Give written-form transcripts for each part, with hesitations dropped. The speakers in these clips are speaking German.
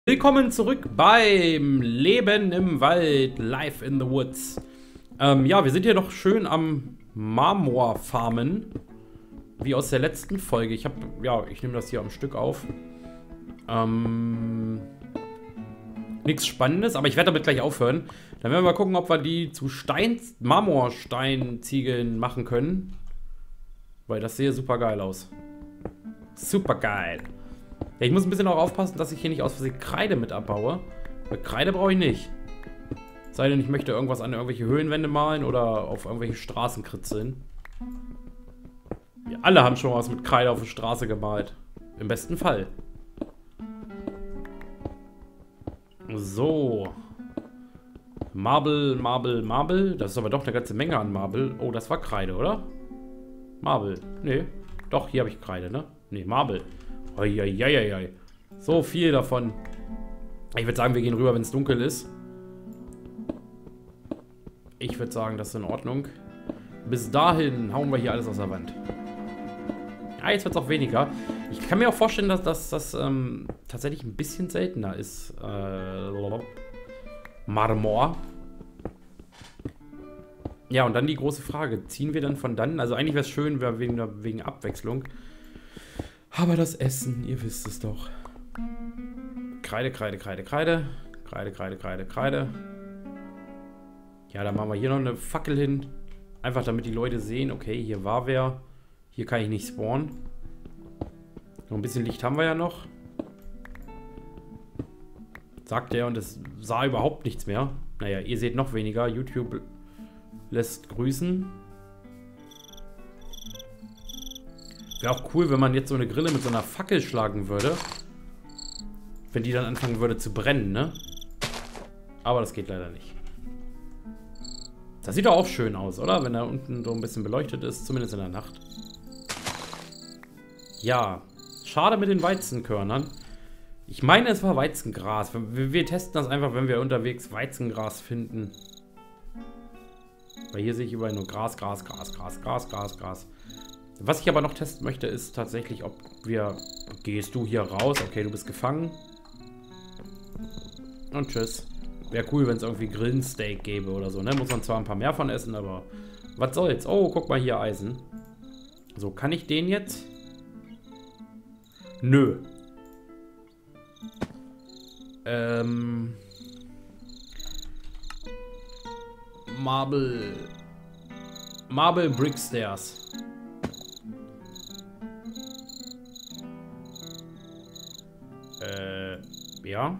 Willkommen zurück beim Leben im Wald, Life in the Woods. Ja, wir sind hier noch schön am Marmor farmen, wie aus der letzten Folge. Ich nehme das hier am Stück auf. Nichts Spannendes, aber ich werde damit gleich aufhören. Dann werden wir mal gucken, ob wir die zu Marmorsteinziegeln machen können. Weil das sieht super geil aus. Super geil. Ja, ich muss ein bisschen auch aufpassen, dass ich hier nicht aus Versehen Kreide mit abbaue. Weil Kreide brauche ich nicht. Sei denn, ich möchte irgendwas an irgendwelche Höhenwände malen oder auf irgendwelche Straßen kritzeln. Wir alle haben schon was mit Kreide auf der Straße gemalt. Im besten Fall. So. Marble, Marble, Marble. Das ist aber doch eine ganze Menge an Marble. Oh, das war Kreide, oder? Marble. Nee. Doch, hier habe ich Kreide, ne? Nee, Marble. Eieieiei. So viel davon. Ich würde sagen, wir gehen rüber, wenn es dunkel ist. Ich würde sagen, das ist in Ordnung. Bis dahin hauen wir hier alles aus der Wand. Ja, jetzt wird es auch weniger. Ich kann mir auch vorstellen, dass das tatsächlich ein bisschen seltener ist. Marmor. Ja, und dann die große Frage. Ziehen wir dann von dann? Also eigentlich wäre es schön, wegen Abwechslung. Aber das Essen, ihr wisst es doch. Kreide, Kreide, Kreide, Kreide. Kreide, Kreide, Kreide, Kreide. Ja, dann machen wir hier noch eine Fackel hin. Einfach damit die Leute sehen, okay, hier war wer. Hier kann ich nicht spawnen. Noch ein bisschen Licht haben wir ja noch. Sagt er und es sah überhaupt nichts mehr. Naja, ihr seht noch weniger. YouTube lässt grüßen. Wäre auch cool, wenn man jetzt so eine Grille mit so einer Fackel schlagen würde. Wenn die dann anfangen würde zu brennen, ne? Aber das geht leider nicht. Das sieht doch auch schön aus, oder? Wenn da unten so ein bisschen beleuchtet ist, zumindest in der Nacht. Ja, schade mit den Weizenkörnern. Ich meine, es war Weizengras. Wir testen das einfach, wenn wir unterwegs Weizengras finden. Weil hier sehe ich überall nur Gras, Gras, Gras, Gras, Gras, Gras, Gras. Was ich aber noch testen möchte, ist tatsächlich, ob wir... Gehst du hier raus? Okay, du bist gefangen. Und tschüss. Wäre cool, wenn es irgendwie Grillensteak gäbe oder so, ne? Muss man zwar ein paar mehr von essen, aber... Was soll's? Oh, guck mal hier, Eisen. So, kann ich den jetzt? Nö. Marble Brick Stairs. Ja.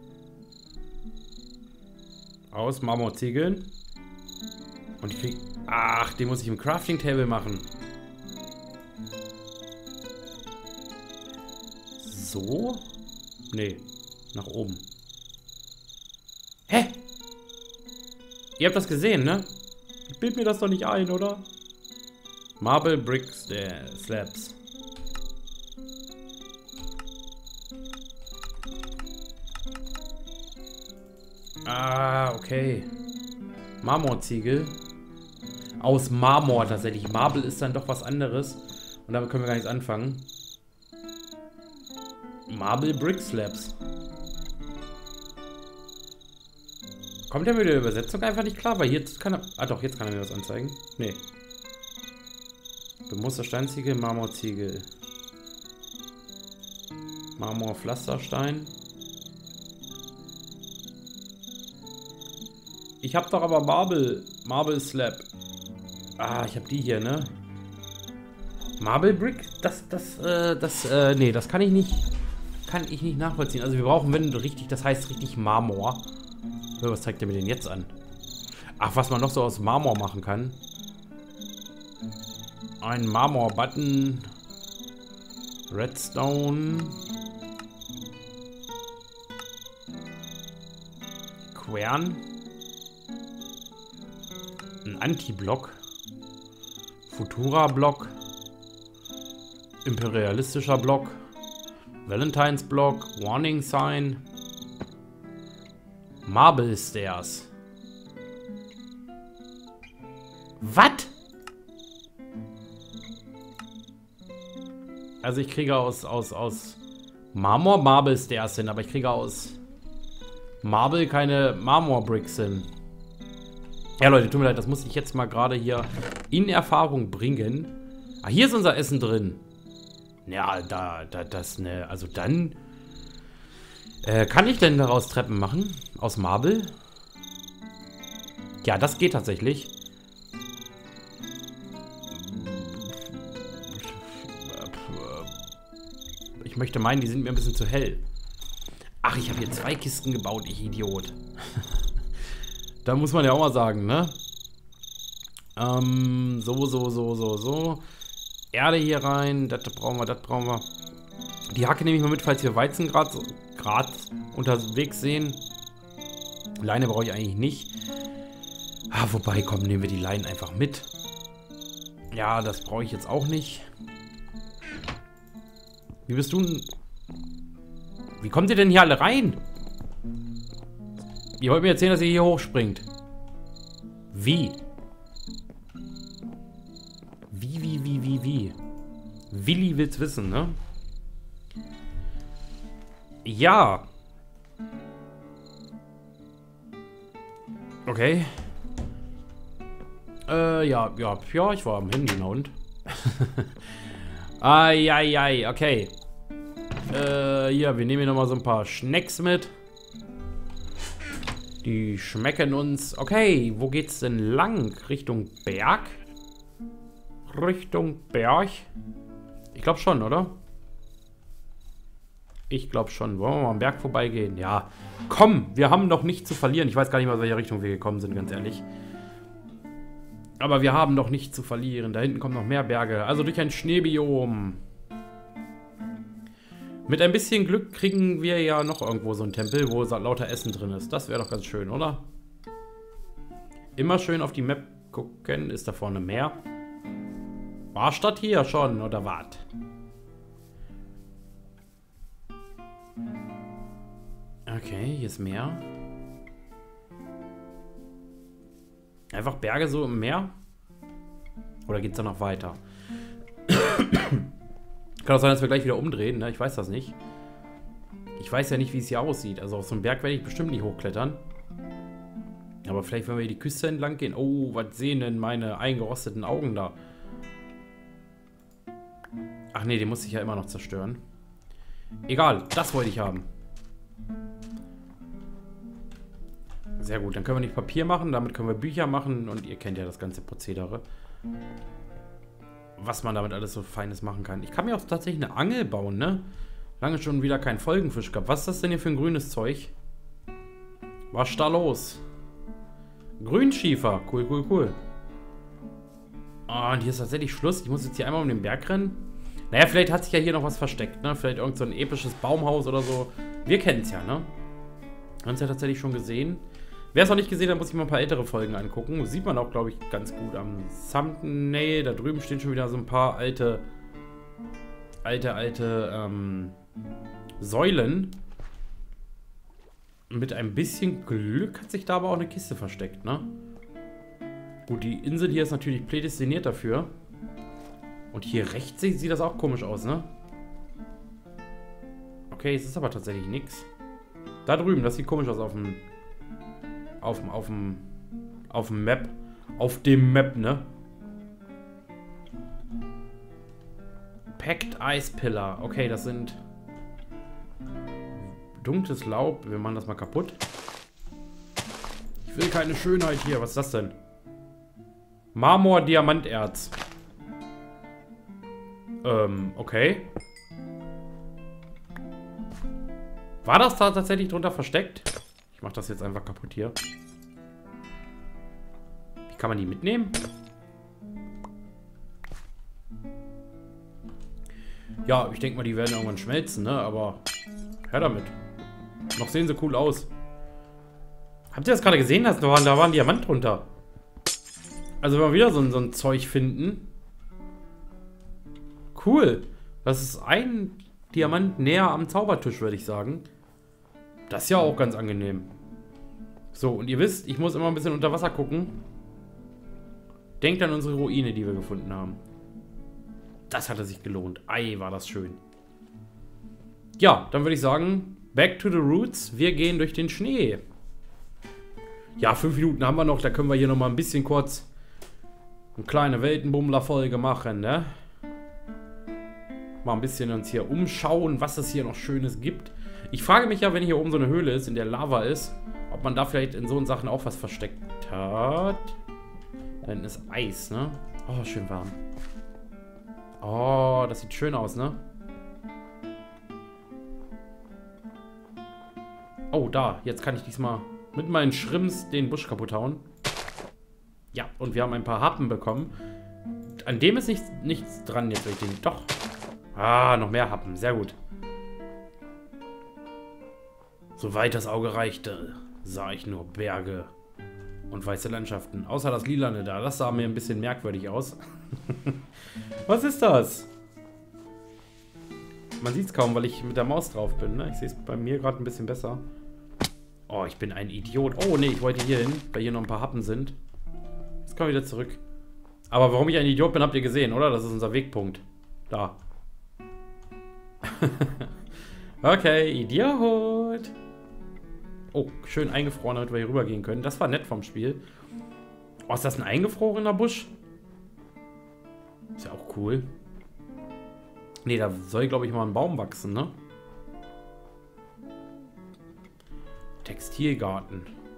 Aus Marmorziegeln. Und ich krieg... Ach, den muss ich im Crafting Table machen. So? Nee. Nach oben. Hä? Ihr habt das gesehen, ne? Ich bild mir das doch nicht ein, oder? Marble Brick Slabs. Ah, okay. Marmorziegel. Aus Marmor tatsächlich. Marble ist dann doch was anderes. Und damit können wir gar nichts anfangen. Marble Brick Slabs. Kommt der mit der Übersetzung einfach nicht klar? Weil jetzt kann er... Ah doch, jetzt kann er mir das anzeigen. Nee. Bemuster Steinziegel, Marmorziegel. Marmorpflasterstein. Ich hab doch aber Marble Slab. Ah, ich hab die hier, ne? Marble Brick? Nee, das kann ich nicht nachvollziehen. Also wir brauchen, wenn richtig, das heißt richtig Marmor. Was zeigt der mir denn jetzt an? Ach, was man noch so aus Marmor machen kann. Ein Marmor-Button. Redstone. Quern. Ein Anti-Block. Futura-Block. Imperialistischer Block. Valentines Block. Warning Sign. Marble Stairs. Was? Also ich kriege aus Marmor, Marble Stairs hin, aber ich kriege aus Marble keine Marmor-Bricks hin. Ja, Leute, tut mir leid, das muss ich jetzt mal gerade hier in Erfahrung bringen. Ah, hier ist unser Essen drin. Ja, ne, also dann... kann ich denn daraus Treppen machen? Aus Marble? Ja, das geht tatsächlich. Ich möchte meinen, die sind mir ein bisschen zu hell. Ach, ich habe hier 2 Kisten gebaut, ich Idiot. Da muss man ja auch mal sagen, ne? So. Erde hier rein, das brauchen wir. Die Hacke nehme ich mal mit, falls wir Weizen gerade unterwegs sehen. Leine brauche ich eigentlich nicht. Ah, wobei, komm, nehmen wir die Leinen einfach mit. Ja, das brauche ich jetzt auch nicht. Wie bist du denn? Wie kommt ihr denn hier alle rein? Ihr wollt mir erzählen, dass ihr hier hochspringt. Wie? Wie? Willi will's wissen, ne? Ja. Okay. Ja, ich war am Handy, na und? Ai, okay. Ja, wir nehmen hier nochmal so ein paar Schnecks mit. Die schmecken uns. Okay, wo geht's denn lang? Richtung Berg? Richtung Berg? Ich glaube schon, oder? Ich glaube schon. Wollen wir mal am Berg vorbeigehen? Ja. Komm, wir haben noch nichts zu verlieren. Ich weiß gar nicht mal, aus welcher Richtung wir gekommen sind, ganz ehrlich. Aber wir haben noch nichts zu verlieren. Da hinten kommen noch mehr Berge. Also durch ein Schneebiom. Mit ein bisschen Glück kriegen wir ja noch irgendwo so einen Tempel, wo lauter Essen drin ist. Das wäre doch ganz schön, oder? Immer schön auf die Map gucken. Ist da vorne mehr? War Stadt hier schon, oder was? Okay, hier ist Meer. Einfach Berge so im Meer? Oder geht es da noch weiter? Kann auch sein, dass wir gleich wieder umdrehen, ne? Ich weiß das nicht. Ich weiß ja nicht, wie es hier aussieht. Also auf so einen Berg werde ich bestimmt nicht hochklettern. Aber vielleicht, wenn wir hier die Küste entlang gehen. Oh, was sehen denn meine eingerosteten Augen da? Ach nee, den muss ich ja immer noch zerstören. Egal, das wollte ich haben. Sehr gut, dann können wir nicht Papier machen, damit können wir Bücher machen und ihr kennt ja das ganze Prozedere. Was man damit alles so Feines machen kann. Ich kann mir auch tatsächlich eine Angel bauen, ne? Lange schon wieder keinen Folgenfisch gehabt. Was ist das denn hier für ein grünes Zeug? Was ist da los? Grünschiefer. Cool. Oh, und hier ist tatsächlich Schluss. Ich muss jetzt hier einmal um den Berg rennen. Naja, vielleicht hat sich ja hier noch was versteckt, ne? Vielleicht irgend so ein episches Baumhaus oder so. Wir kennen es ja, ne? Wir haben es ja tatsächlich schon gesehen. Wer es noch nicht gesehen hat, muss sich mal ein paar ältere Folgen angucken. Das sieht man auch, glaube ich, ganz gut am Thumbnail. Da drüben stehen schon wieder so ein paar alte Säulen. Mit ein bisschen Glück hat sich da aber auch eine Kiste versteckt, ne? Gut, die Insel hier ist natürlich prädestiniert dafür. Und hier rechts sieht das auch komisch aus, ne? Okay, es ist aber tatsächlich nichts. Da drüben, das sieht komisch aus auf dem Map. Auf dem Map, ne? Packed Ice Pillar. Okay, das sind dunkles Laub. Wir machen das mal kaputt. Ich will keine Schönheit hier. Was ist das denn? Marmor-Diamanterz. Okay. War das da tatsächlich drunter versteckt? Ich mach das jetzt einfach kaputt hier. Wie kann man die mitnehmen? Ja, ich denke mal, die werden irgendwann schmelzen, ne? Aber her damit. Noch sehen sie cool aus. Habt ihr das gerade gesehen? Da war ein Diamant drunter. Also wenn wir wieder so ein Zeug finden. Cool. Das ist ein Diamant näher am Zaubertisch, würde ich sagen. Das ist ja auch ganz angenehm. So, und ihr wisst, ich muss immer ein bisschen unter Wasser gucken. Denkt an unsere Ruine, die wir gefunden haben. Das hatte sich gelohnt. Ei, war das schön. Ja, dann würde ich sagen, back to the roots. Wir gehen durch den Schnee. Ja, 5 Minuten haben wir noch. Da können wir hier nochmal ein bisschen kurz eine kleine Weltenbummler-Folge machen, ne? Mal ein bisschen uns hier umschauen, was es hier noch Schönes gibt. Ich frage mich ja, wenn hier oben so eine Höhle ist, in der Lava ist, ob man da vielleicht in so Sachen auch was versteckt hat. Da hinten ist Eis, ne? Oh, schön warm. Oh, das sieht schön aus, ne? Oh, da. Jetzt kann ich diesmal mit meinen Schrimps den Busch kaputt hauen. Ja, und wir haben ein paar Happen bekommen. An dem ist nichts dran jetzt, wenn ich den... Doch. Ah, noch mehr Happen. Sehr gut. Soweit das Auge reichte, sah ich nur Berge und weiße Landschaften. Außer das Lilane da. Das sah mir ein bisschen merkwürdig aus. Was ist das? Man sieht es kaum, weil ich mit der Maus drauf bin. Ne? Ich sehe es bei mir gerade ein bisschen besser. Oh, ich bin ein Idiot. Oh, nee, ich wollte hier hin, weil hier noch ein paar Happen sind. Jetzt kommen wir wieder zurück. Aber warum ich ein Idiot bin, habt ihr gesehen, oder? Das ist unser Wegpunkt. Da. Okay, Idiot. Oh, schön eingefroren, damit wir hier rüber gehen können. Das war nett vom Spiel. Oh, ist das ein eingefrorener Busch? Ist ja auch cool. Nee, da soll, glaube ich, mal ein Baum wachsen, ne? Textilgarten.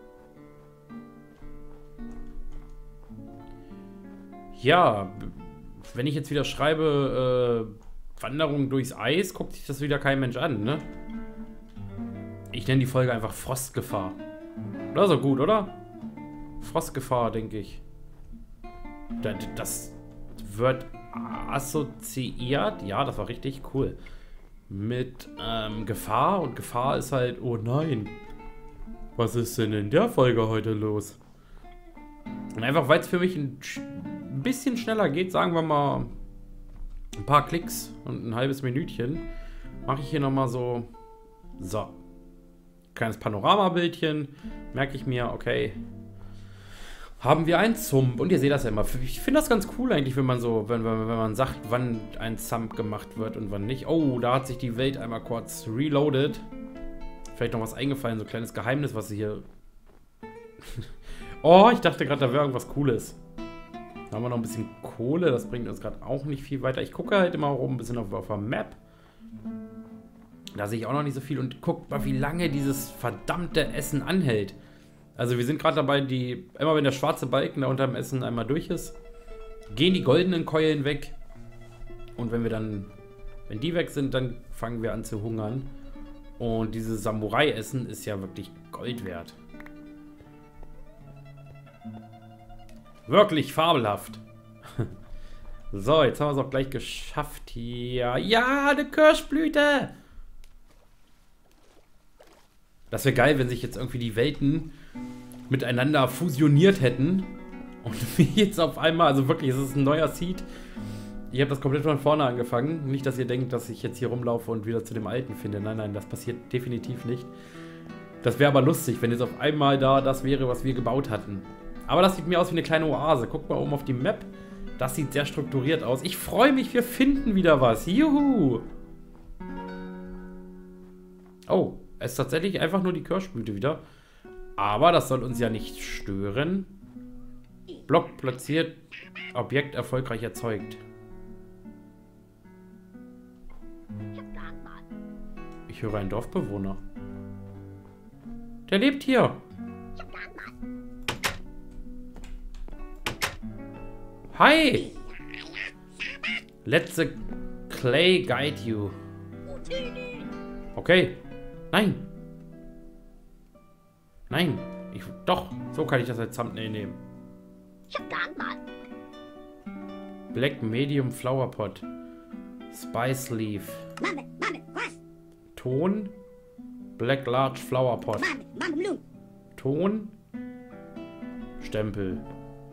Ja, wenn ich jetzt wieder schreibe, Wanderung durchs Eis, guckt sich das wieder kein Mensch an, ne? Ich nenne die Folge einfach Frostgefahr. Das ist doch gut, oder? Frostgefahr, denke ich. Das wird assoziiert. Ja, das war richtig cool. Mit Gefahr. Und Gefahr ist halt, oh nein. Was ist denn in der Folge heute los? Und einfach, weil es für mich ein bisschen schneller geht, sagen wir mal ein paar Klicks und ein halbes Minütchen, mache ich hier nochmal so, kleines Panoramabildchen, merke ich mir, okay, haben wir ein Zump. Und ihr seht das ja immer. Ich finde das ganz cool eigentlich, wenn man so, wenn man sagt, wann ein Zump gemacht wird und wann nicht. Oh, da hat sich die Welt einmal kurz reloaded. Vielleicht noch was eingefallen, so ein kleines Geheimnis, was sie hier... Oh, ich dachte gerade, da wäre irgendwas Cooles. Da haben wir noch ein bisschen Kohle, das bringt uns gerade auch nicht viel weiter. Ich gucke halt immer rum ein bisschen auf der Map. Da sehe ich auch noch nicht so viel. Und guckt mal, wie lange dieses verdammte Essen anhält. Also wir sind gerade dabei, immer wenn der schwarze Balken da unter dem Essen einmal durch ist, gehen die goldenen Keulen weg. Und wenn die weg sind, dann fangen wir an zu hungern. Und dieses Samurai-Essen ist ja wirklich Gold wert. Wirklich fabelhaft. So, jetzt haben wir es auch gleich geschafft hier. Ja, eine Kirschblüte! Das wäre geil, wenn sich jetzt irgendwie die Welten miteinander fusioniert hätten. Und wir jetzt auf einmal, also wirklich, es ist ein neuer Seed. Ich habe das komplett von vorne angefangen. Nicht, dass ihr denkt, dass ich jetzt hier rumlaufe und wieder zu dem Alten finde. Nein, nein, das passiert definitiv nicht. Das wäre aber lustig, wenn jetzt auf einmal da das wäre, was wir gebaut hatten. Aber das sieht mir aus wie eine kleine Oase. Guckt mal oben auf die Map. Das sieht sehr strukturiert aus. Ich freue mich, wir finden wieder was. Juhu! Oh, es ist tatsächlich einfach nur die Kirschblüte wieder. Aber das soll uns ja nicht stören. Block platziert. Objekt erfolgreich erzeugt. Ich höre einen Dorfbewohner. Der lebt hier. Hi! Let the clay guide you. Okay. Nein. Nein. Doch. So kann ich das als Thumbnail nehmen. Black Medium Flower Pot. Spice Leaf. Ton. Black Large Flower Pot. Ton. Stempel.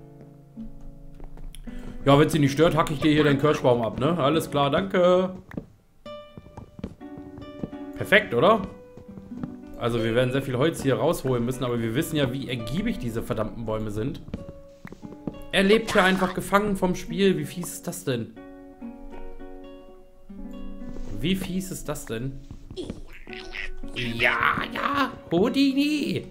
Ja, wenn es dich nicht stört, hacke ich dir hier den Kirschbaum ab, ne? Alles klar, danke. Perfekt, oder? Also wir werden sehr viel Holz hier rausholen müssen, aber wir wissen ja, wie ergiebig diese verdammten Bäume sind. Er lebt hier einfach gefangen vom Spiel. Wie fies ist das denn? Wie fies ist das denn? Ja, ja, Houdini.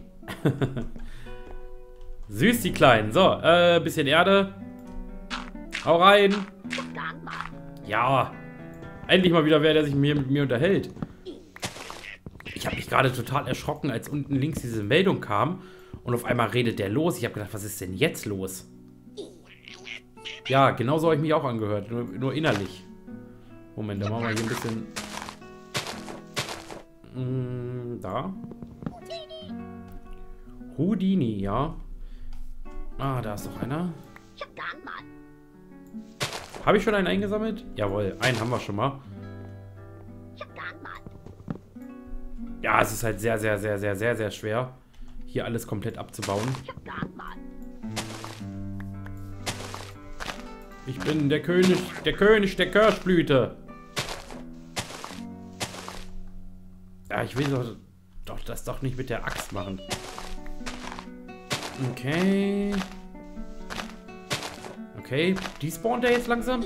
Süß, die Kleinen. So, bisschen Erde. Hau rein. Ja. Endlich mal wieder wer, der sich mit mir unterhält. Ich habe mich gerade total erschrocken, als unten links diese Meldung kam. Und auf einmal redet der los. Ich habe gedacht, was ist denn jetzt los? Ja, genauso habe ich mich auch angehört. Nur innerlich. Moment, da machen wir hier ein bisschen... da. Houdini, ja. Ah, da ist doch einer. Habe ich schon einen eingesammelt? Jawohl, einen haben wir schon mal. Ja, es ist halt sehr, sehr, sehr, sehr, sehr, sehr schwer, hier alles komplett abzubauen. Ich bin der König der Kirschblüte. Ja, ich will doch das doch nicht mit der Axt machen. Okay. Okay, die spawnt er jetzt langsam.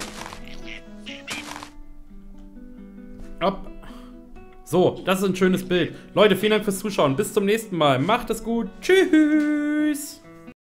Hopp. So, das ist ein schönes Bild. Leute, vielen Dank fürs Zuschauen. Bis zum nächsten Mal. Macht es gut. Tschüss.